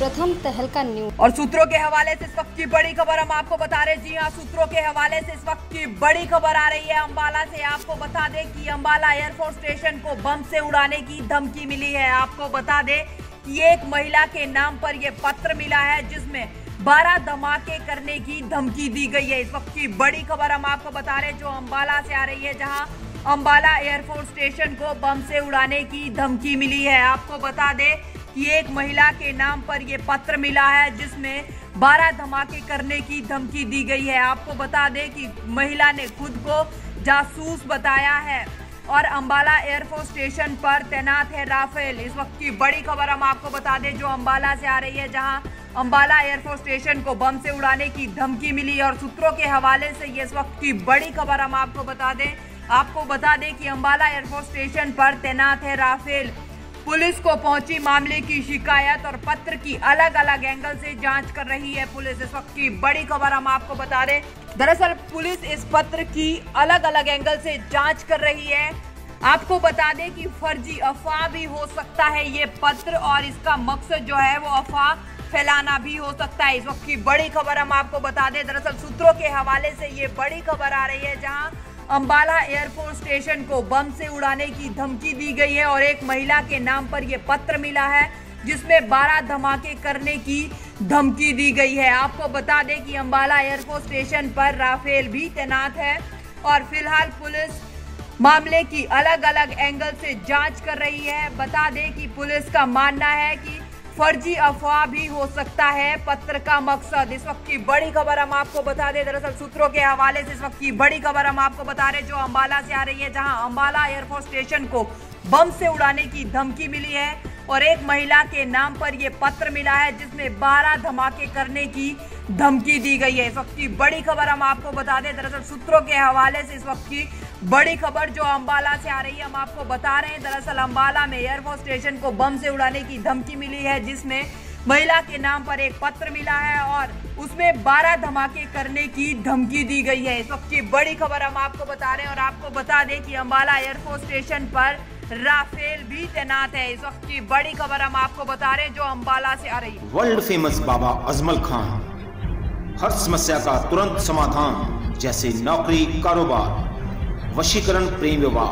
प्रथम तहलका न्यूज। और सूत्रों के हवाले से इस वक्त की बड़ी खबर हम आपको बता रहे। जी हां, सूत्रों के हवाले से इस वक्त की बड़ी खबर आ रही है अंबाला से। आपको बता दें कि अंबाला एयरफोर्स स्टेशन को बम से उड़ाने की धमकी मिली है। आपको बता दें कि एक महिला के नाम पर यह पत्र मिला है जिसमें 12 धमाके करने की धमकी दी गई है। इस वक्त की बड़ी खबर हम आपको बता रहे जो अंबाला से आ रही है, जहां अंबाला एयरफोर्स स्टेशन को बम से उड़ाने की धमकी मिली है। आपको बता दें कि एक महिला के नाम पर यह पत्र मिला है जिसमें 12 धमाके करने की धमकी दी गई है। आपको बता दें कि महिला ने खुद को जासूस बताया है और अंबाला एयरफोर्स स्टेशन पर तैनात है राफेल। इस वक्त की बड़ी खबर हम आपको बता दें जो अंबाला से आ रही है, जहां अंबाला एयरफोर्स स्टेशन को बम से उड़ाने की धमकी मिली और सूत्रों के हवाले से ये इस वक्त की बड़ी खबर हम आपको बता दें। आपको बता दें कि अंबाला एयरफोर्स स्टेशन पर तैनात है राफेल। पुलिस को पहुंची मामले की शिकायत और पत्र की अलग अलग एंगल से जांच कर रही है पुलिस। इस वक्त की बड़ी खबर हम आपको बता रहे। दरअसल पुलिस इस पत्र की अलग अलग एंगल से जांच कर रही है। आपको बता दें कि फर्जी अफवाह भी हो सकता है ये पत्र और इसका मकसद जो है वो अफवाह फैलाना भी हो सकता है। इस वक्त की बड़ी खबर हम आपको बता दें। दरअसल सूत्रों के हवाले से ये बड़ी खबर आ रही है जहां अंबाला एयरफोर्स स्टेशन को बम से उड़ाने की धमकी दी गई है और एक महिला के नाम पर यह पत्र मिला है जिसमें 12 धमाके करने की धमकी दी गई है। आपको बता दें कि अंबाला एयरफोर्स स्टेशन पर राफेल भी तैनात है और फिलहाल पुलिस मामले की अलग अलग एंगल से जांच कर रही है। बता दें कि पुलिस का मानना है कि फर्जी अफवाह भी हो सकता है पत्र का मकसद। इस वक्त की बड़ी खबर हम आपको बता दें। दरअसल सूत्रों के हवाले से इस वक्त की बड़ी खबर हम आपको बता रहे जो अंबाला से आ रही है, जहां अंबाला एयरफोर्स स्टेशन को बम से उड़ाने की धमकी मिली है और एक महिला के नाम पर यह पत्र मिला है जिसमें 12 धमाके करने की धमकी दी गई है। इस वक्त की बड़ी खबर हम आपको बता दें। दरअसल सूत्रों के हवाले से इस वक्त की बड़ी खबर जो अंबाला से आ रही है हम आपको बता रहे हैं। दरअसल अंबाला में एयरफोर्स स्टेशन को बम से उड़ाने की धमकी मिली है जिसमें महिला के नाम पर एक पत्र मिला है और उसमें 12 धमाके करने की धमकी दी गई है। इस वक्त की बड़ी खबर हम आपको बता रहे हैं और आपको बता दें कि अंबाला एयरफोर्स स्टेशन पर राफेल भी तैनात है। इस वक्त की बड़ी खबर हम आपको बता रहे हैं जो अंबाला से आ रही है। वर्ल्ड फेमस बाबा अजमल खान हर समस्या का तुरंत समाधान, जैसे नौकरी, कारोबार, वशीकरण, प्रेम विवाह,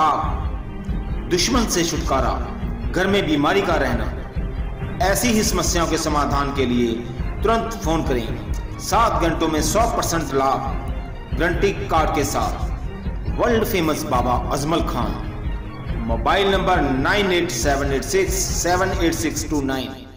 तलाक, दुश्मन से छुटकारा, घर में बीमारी का रहना, ऐसी ही समस्याओं के समाधान के लिए तुरंत फोन करें। 7 घंटों में 100% लाभ गारंटी कार्ड के साथ। World famous Baba Ajmal Khan. Mobile number 9878678629।